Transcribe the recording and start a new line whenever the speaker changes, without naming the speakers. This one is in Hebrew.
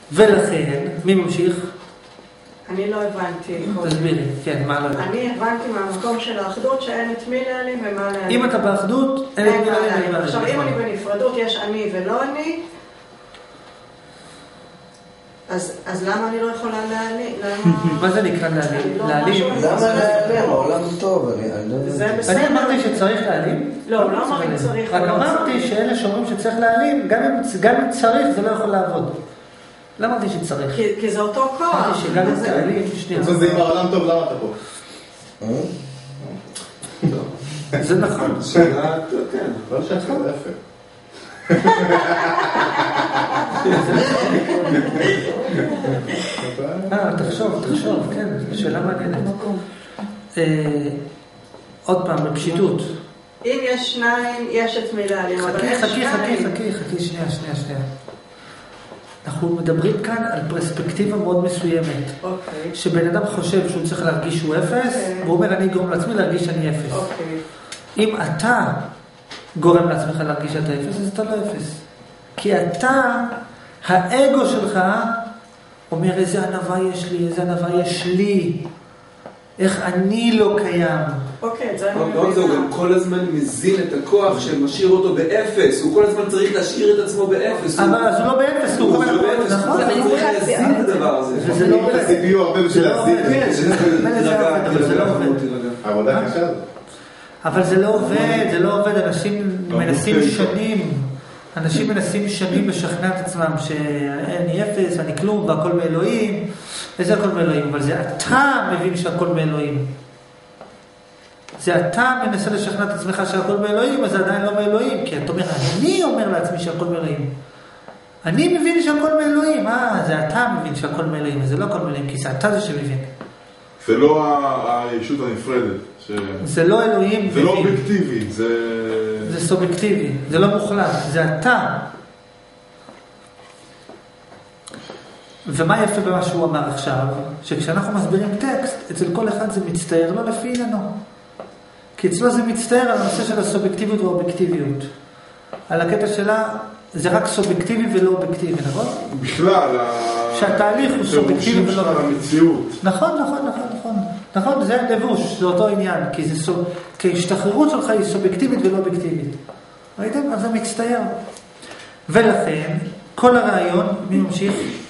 ולכן, מי ממשיך?
אני לא הבנתי.
תסבירי, כן, מה לא הבנתי?
אני הבנתי מהמקום של האחדות שאין את מי להעלים ומה להעלים.
אם אתה באחדות, אין את מי להעלים.
עכשיו, אם אני בנפרדות, יש אני ולא אני, אז למה אני לא יכולה להעלים?
מה זה נקרא להעלים? להעלים?
למה להעלים? העולם טוב,
אני אמרתי שצריך להעלים?
לא, הוא לא אמר אם צריך.
רק אמרתי שאלה שאומרים שצריך להעלים, גם אם צריך זה לא יכול לעבוד. לא אמרתי שצריך.
כי זה אותו כוח.
אמרתי שגם אם תעלים, שנייה.
זה אם העולם טוב, למה אתה פה?
זה נכון.
שאלה, כן, אבל שאלה יפה.
תחשוב, כן, שאלה מעניינת. עוד פעם, בפשיטות.
אם יש שניים, יש את מי להעלים.
חכי, שנייה. אנחנו מדברים כאן על פרספקטיבה מאוד מסוימת. שבן אדם חושב שהוא צריך להרגיש שהוא אפס, והוא אומר אני אגרום לעצמי להרגיש שאני אפס. אם אתה גורם לעצמך להרגיש שאתה אפס, אז אתה לא אפס. כי אתה, האגו שלך, אומר איזה ענווה יש לי, איזה ענווה יש לי. איך אני לא קיים.
אוקיי, זה אני
מבין. הוא גם כל הזמן מזין את הכוח שמשאיר אותו באפס. הוא כל הזמן צריך להשאיר את עצמו באפס.
אבל אז הוא לא באפס. הוא לא באפס.
נכון. הוא צריך להזין את הדבר הזה.
וזה לא עובד.
הסיביו הרבה בשביל להזין.
עבודה קשה. אבל זה לא עובד. אנשים מנסים שנים לשכנע את עצמם שאני אפס, אני כלום, והכל מאלוהים. וזה הכל מאלוהים, אבל זה אתה מבין שהכל מאלוהים. זה אתה מנסה לשכנע את עצמך שהכל מאלוהים, אז זה עדיין לא מאלוהים, כי אתה אומר, אני אומר לעצמי שהכל מאלוהים. אני מבין שהכל מאלוהים, זה אתה מבין שהכל מאלוהים, אז זה לא הכל מאלוהים, כי זה אתה זה שמבין.
זה לא הישות הנפרדת.
זה לא אלוהים.
זה לא אובייקטיבי,
זה סובייקטיבי, זה לא מוחלט, זה אתה. ומה יפה במה שהוא אמר עכשיו? שכשאנחנו מסבירים טקסט, אצל כל אחד זה מצטער לא לפי עניינו. כי אצלו זה מצטער על הנושא של הסובייקטיביות והאובייקטיביות. על הקטע שלה, זה רק סובייקטיבי ולא אובייקטיבי, נכון?
בכלל,
שהתהליך הוא סובייקטיבי ולא
אובייקטיבי.
נכון, זה לבוש, זה אותו עניין, כי ההשתחררות שלך היא סובייקטיבית ולא אובייקטיבית. ראיתם? אז זה מצטער. ולכן, כל הרעיון, מי ממשיך?